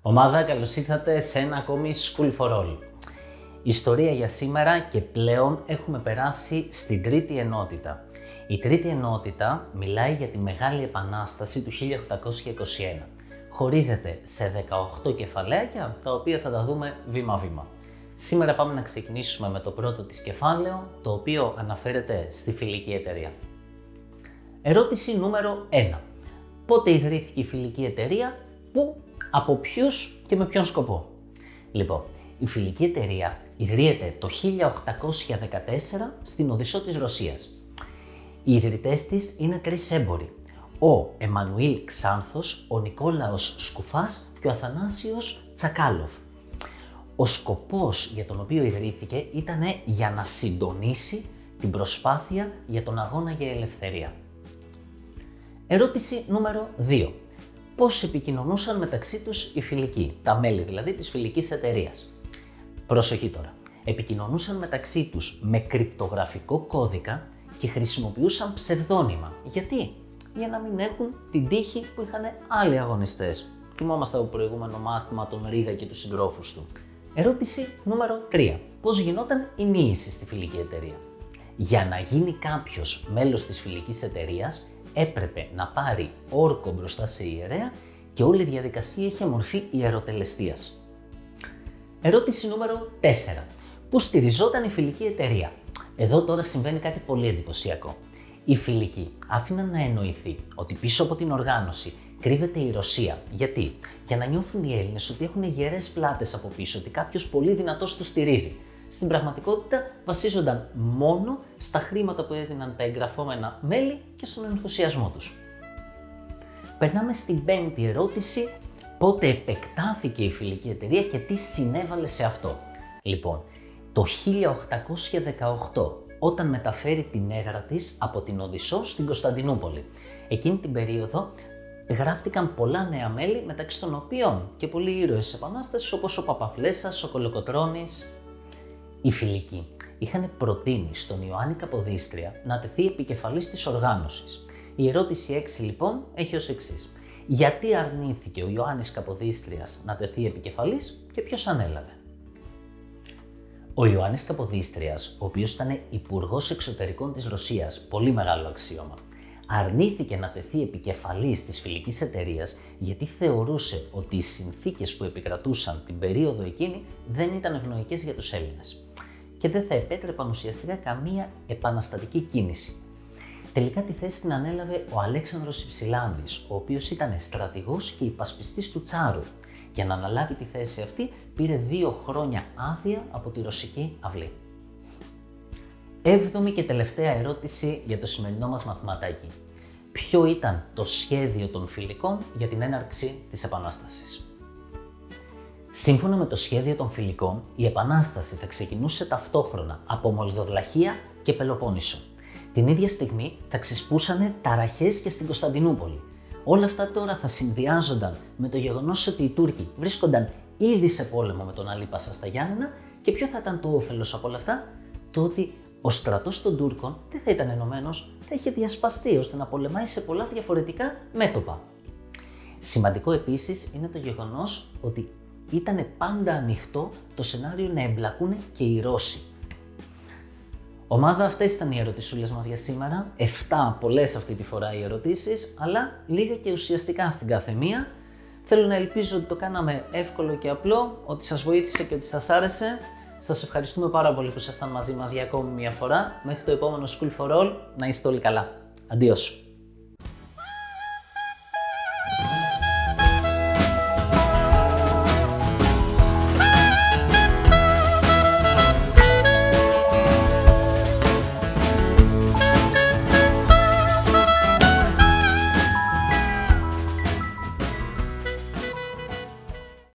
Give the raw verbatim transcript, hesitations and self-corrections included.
Ομάδα, καλώς ήρθατε σε ένα ακόμη School for All. Ιστορία για σήμερα και πλέον έχουμε περάσει στην τρίτη ενότητα. Η τρίτη ενότητα μιλάει για τη Μεγάλη Επανάσταση του χίλια οκτακόσια είκοσι ένα. Χωρίζεται σε δεκαοκτώ κεφαλαίκια, τα οποία θα τα δούμε βήμα-βήμα. Σήμερα πάμε να ξεκινήσουμε με το πρώτο της κεφάλαιο, το οποίο αναφέρεται στη φιλική εταιρεία. Ερώτηση νούμερο ένα. Πότε ιδρύθηκε η φιλική εταιρεία, πού, από ποιους και με ποιον σκοπό? Λοιπόν, η φιλική εταιρεία ιδρύεται το χίλια οκτακόσια δεκατέσσερα στην Οδυσσό της Ρωσίας. Οι ιδρυτές της είναι τρεις έμποροι: ο Εμμανουήλ Ξάνθος, ο Νικόλαος Σκουφάς και ο Αθανάσιος Τσακάλοφ. Ο σκοπός για τον οποίο ιδρύθηκε ήταν για να συντονίσει την προσπάθεια για τον αγώνα για ελευθερία. Ερώτηση νούμερο δύο. Πώς επικοινωνούσαν μεταξύ τους οι φιλικοί, τα μέλη δηλαδή της φιλικής εταιρείας? Προσοχή τώρα. Επικοινωνούσαν μεταξύ τους με κρυπτογραφικό κώδικα και χρησιμοποιούσαν ψευδόνυμα. Γιατί? Για να μην έχουν την τύχη που είχαν άλλοι αγωνιστές. Θυμόμαστε από προηγούμενο μάθημα τον Ρίγα και τους συντρόφους του. Ερώτηση νούμερο τρία. Πώς γινόταν η μοίηση στη φιλική εταιρεία? Για να γίνει κάποιος μέλος της φιλικής εταιρείας, έπρεπε να πάρει όρκο μπροστά σε ιερέα και όλη η διαδικασία είχε μορφή ιεροτελεστίας. Ερώτηση νούμερο τέσσερα. Πού στηριζόταν η φιλική εταιρεία? Εδώ τώρα συμβαίνει κάτι πολύ εντυπωσιακό. Οι φιλικοί άφηναν να εννοηθεί ότι πίσω από την οργάνωση κρύβεται η Ρωσία. Γιατί? Για να νιώθουν οι Έλληνες ότι έχουν γερές πλάτες από πίσω, ότι κάποιος πολύ δυνατός τους στηρίζει. Στην πραγματικότητα βασίζονταν μόνο στα χρήματα που έδιναν τα εγγραφόμενα μέλη και στον ενθουσιασμό τους. Περνάμε στην πέμπτη ερώτηση. Πότε επεκτάθηκε η φιλική εταιρεία και τι συνέβαλε σε αυτό? Λοιπόν, το χίλια οκτακόσια δεκαοκτώ, όταν μεταφέρει την έδρα της από την Οδυσσό στην Κωνσταντινούπολη. Εκείνη την περίοδο γράφτηκαν πολλά νέα μέλη, μεταξύ των οποίων και πολλοί ήρωες της Επανάστασης όπως ο Παπαφλέσσας, ο Κολοκοτρώνης. Οι φιλικοί είχαν προτείνει στον Ιωάννη Καποδίστρια να τεθεί επικεφαλής της οργάνωσης. Η ερώτηση έξι λοιπόν έχει ως εξής. Γιατί αρνήθηκε ο Ιωάννης Καποδίστριας να τεθεί επικεφαλής και ποιος ανέλαβε? Ο Ιωάννης Καποδίστριας, ο οποίος ήταν υπουργός εξωτερικών της Ρωσίας, πολύ μεγάλο αξίωμα, αρνήθηκε να τεθεί επικεφαλής της φιλικής εταιρείας γιατί θεωρούσε ότι οι συνθήκες που επικρατούσαν την περίοδο εκείνη δεν ήταν ευνοϊκές για τους Έλληνες και δεν θα επέτρεπαν ουσιαστικά καμία επαναστατική κίνηση. Τελικά τη θέση την ανέλαβε ο Αλέξανδρος Υψηλάνδης, ο οποίος ήταν στρατηγός και υπασπιστής του Τσάρου. Για να αναλάβει τη θέση αυτή πήρε δύο χρόνια άδεια από τη ρωσική αυλή. Έβδομη και τελευταία ερώτηση για το σημερινό μας μαθηματάκι. Ποιο ήταν το σχέδιο των φιλικών για την έναρξη της Επανάστασης? Σύμφωνα με το σχέδιο των φιλικών, η Επανάσταση θα ξεκινούσε ταυτόχρονα από Μολδοβλαχία και Πελοπόννησο. Την ίδια στιγμή θα ξεσπούσανε ταραχές και στην Κωνσταντινούπολη. Όλα αυτά τώρα θα συνδυάζονταν με το γεγονός ότι οι Τούρκοι βρίσκονταν ήδη σε πόλεμο με τον Αλή Πασά στα Γιάννενα και ποιο θα ήταν το όφελος από όλα αυτά? Το ότι ο στρατός των Τούρκων δεν θα ήταν ενωμένος, θα είχε διασπαστεί ώστε να πολεμάει σε πολλά διαφορετικά μέτωπα. Σημαντικό επίσης είναι το γεγονός ότι ήταν πάντα ανοιχτό το σενάριο να εμπλακούν και οι Ρώσοι. Ομάδα, αυτές ήταν οι ερωτησούλες μας για σήμερα. Εφτά, πολλές αυτή τη φορά οι ερωτήσεις, αλλά λίγα και ουσιαστικά στην κάθε μία. Θέλω να ελπίζω ότι το κάναμε εύκολο και απλό, ότι σας βοήθησε και ότι σας άρεσε. Σας ευχαριστούμε πάρα πολύ που ήσασταν μαζί μας για ακόμη μια φορά. Μέχρι το επόμενο School for All, να είστε όλοι καλά. Αντίος.